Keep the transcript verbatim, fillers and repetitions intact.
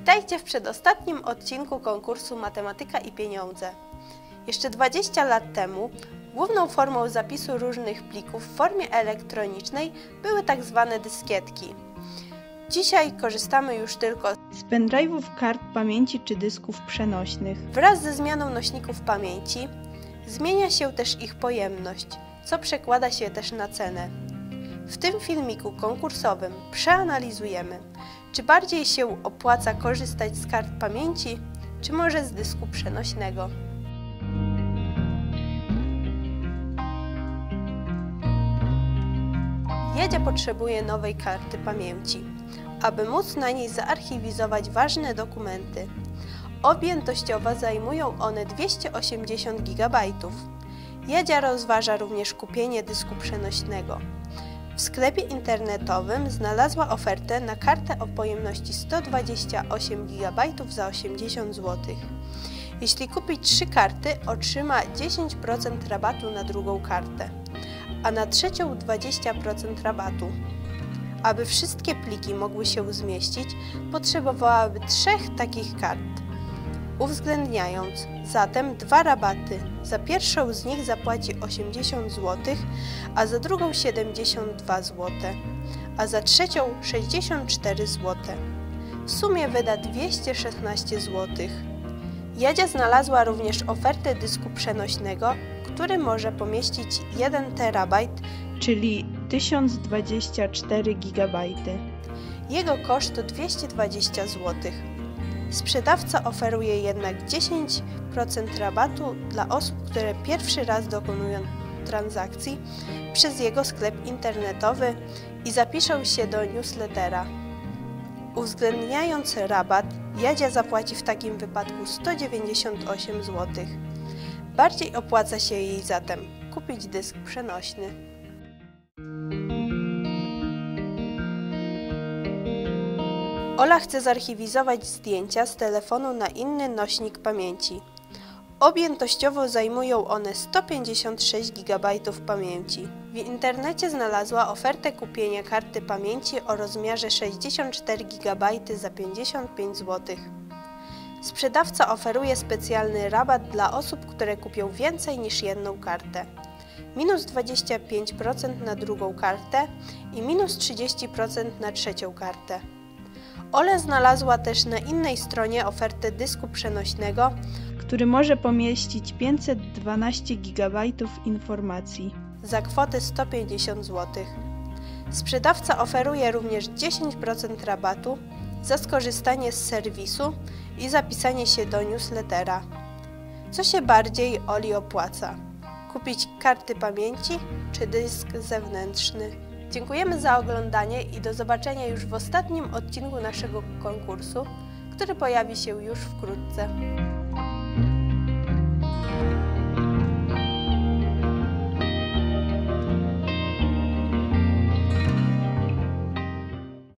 Witajcie w przedostatnim odcinku konkursu Matematyka i Pieniądze. Jeszcze dwadzieścia lat temu główną formą zapisu różnych plików w formie elektronicznej były tak zwane dyskietki. Dzisiaj korzystamy już tylko z pendrive'ów, kart pamięci czy dysków przenośnych. Wraz ze zmianą nośników pamięci zmienia się też ich pojemność, co przekłada się też na cenę. W tym filmiku konkursowym przeanalizujemy, czy bardziej się opłaca korzystać z kart pamięci, czy może z dysku przenośnego. Jadzia potrzebuje nowej karty pamięci, aby móc na niej zaarchiwizować ważne dokumenty. Objętościowo zajmują one dwieście osiemdziesiąt gigabajtów. Jadzia rozważa również kupienie dysku przenośnego. W sklepie internetowym znalazła ofertę na kartę o pojemności sto dwadzieścia osiem gigabajtów za osiemdziesiąt złotych. Jeśli kupi trzy karty, otrzyma dziesięć procent rabatu na drugą kartę, a na trzecią dwadzieścia procent rabatu. Aby wszystkie pliki mogły się zmieścić, potrzebowałaby trzech takich kart, uwzględniając zatem dwa rabaty. Za pierwszą z nich zapłaci osiemdziesiąt złotych, a za drugą siedemdziesiąt dwa złote, a za trzecią sześćdziesiąt cztery złote. W sumie wyda dwieście szesnaście złotych. Jadzia znalazła również ofertę dysku przenośnego, który może pomieścić jeden terabajt, czyli tysiąc dwadzieścia cztery gigabajty. Jego koszt to dwieście dwadzieścia złotych. Sprzedawca oferuje jednak dziesięć procent rabatu dla osób, które pierwszy raz dokonują transakcji przez jego sklep internetowy i zapiszą się do newslettera. Uwzględniając rabat, Jadzia zapłaci w takim wypadku sto dziewięćdziesiąt osiem złotych. Bardziej opłaca się jej zatem kupić dysk przenośny. Ola chce zarchiwizować zdjęcia z telefonu na inny nośnik pamięci. Objętościowo zajmują one sto pięćdziesiąt sześć gigabajtów pamięci. W internecie znalazła ofertę kupienia karty pamięci o rozmiarze sześćdziesiąt cztery gigabajty za pięćdziesiąt pięć złotych. Sprzedawca oferuje specjalny rabat dla osób, które kupią więcej niż jedną kartę. Minus dwadzieścia pięć procent na drugą kartę i minus trzydzieści procent na trzecią kartę. Ola znalazła też na innej stronie ofertę dysku przenośnego, który może pomieścić pięćset dwanaście gigabajtów informacji za kwotę sto pięćdziesiąt złotych. Sprzedawca oferuje również dziesięć procent rabatu za skorzystanie z serwisu i zapisanie się do newslettera. Co się bardziej Oli opłaca? Kupić karty pamięci czy dysk zewnętrzny? Dziękujemy za oglądanie i do zobaczenia już w ostatnim odcinku naszego konkursu, który pojawi się już wkrótce.